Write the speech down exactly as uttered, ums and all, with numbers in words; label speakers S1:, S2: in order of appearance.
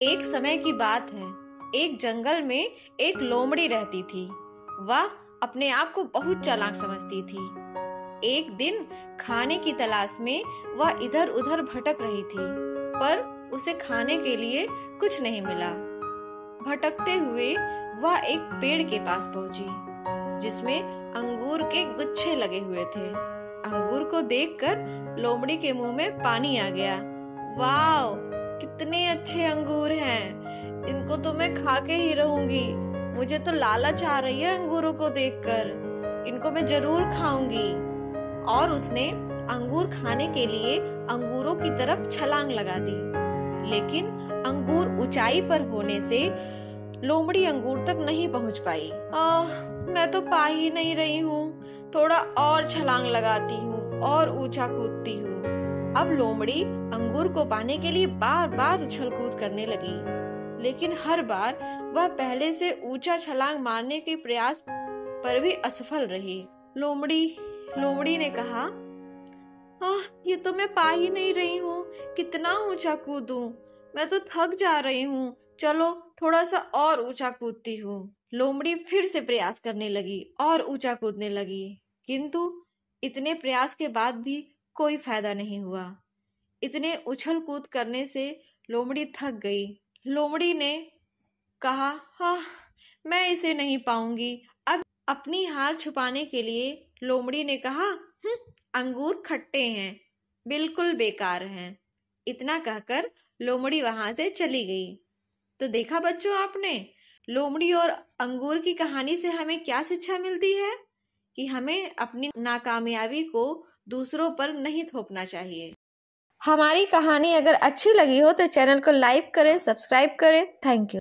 S1: एक समय की बात है। एक जंगल में एक लोमड़ी रहती थी। वह अपने आप को बहुत चालाक समझती थी। एक दिन खाने की तलाश में वह इधर उधर भटक रही थी, पर उसे खाने के लिए कुछ नहीं मिला। भटकते हुए वह एक पेड़ के पास पहुंची, जिसमें अंगूर के गुच्छे लगे हुए थे। अंगूर को देखकर लोमड़ी के मुंह में पानी आ गया। वाह, कितने अच्छे अंगूर हैं! इनको तो मैं खा के ही रहूंगी। मुझे तो लालच आ रही है अंगूरों को देखकर। इनको मैं जरूर खाऊंगी। और उसने अंगूर खाने के लिए अंगूरों की तरफ छलांग लगा दी, लेकिन अंगूर ऊंचाई पर होने से लोमड़ी अंगूर तक नहीं पहुंच पाई। आह, मैं तो पा ही नहीं रही हूँ। थोड़ा और छलांग लगाती हूँ और ऊंचा कूदती हूँ। अब लोमड़ी अंगूर को पाने के लिए बार बार उछल कूद करने लगी, लेकिन हर बार वह पहले से ऊंचा छलांग मारने के प्रयास पर भी असफल रही। लोमड़ी लोमड़ी ने कहा, आह, ये तो मैं पा ही नहीं रही हूँ। कितना ऊंचा कूदूं? मैं तो थक जा रही हूँ। चलो थोड़ा सा और ऊंचा कूदती हूँ। लोमड़ी फिर से प्रयास करने लगी और ऊंचा कूदने लगी, किंतु इतने प्रयास के बाद भी कोई फायदा नहीं हुआ। इतने उछल कूद करने से लोमड़ी थक गई। लोमड़ी ने कहा, हाँ, मैं इसे नहीं पाऊंगी। अब अपनी हार छुपाने के लिए लोमड़ी ने कहा, हम्म, अंगूर खट्टे हैं, बिल्कुल बेकार हैं। इतना कहकर लोमड़ी वहां से चली गई। तो देखा बच्चों आपने, लोमड़ी और अंगूर की कहानी से हमें क्या शिक्षा मिलती है? कि हमें अपनी नाकामयाबी को दूसरों पर नहीं थोपना चाहिए। हमारी कहानी अगर अच्छी लगी हो तो चैनल को लाइक करें, सब्सक्राइब करें। Thank you.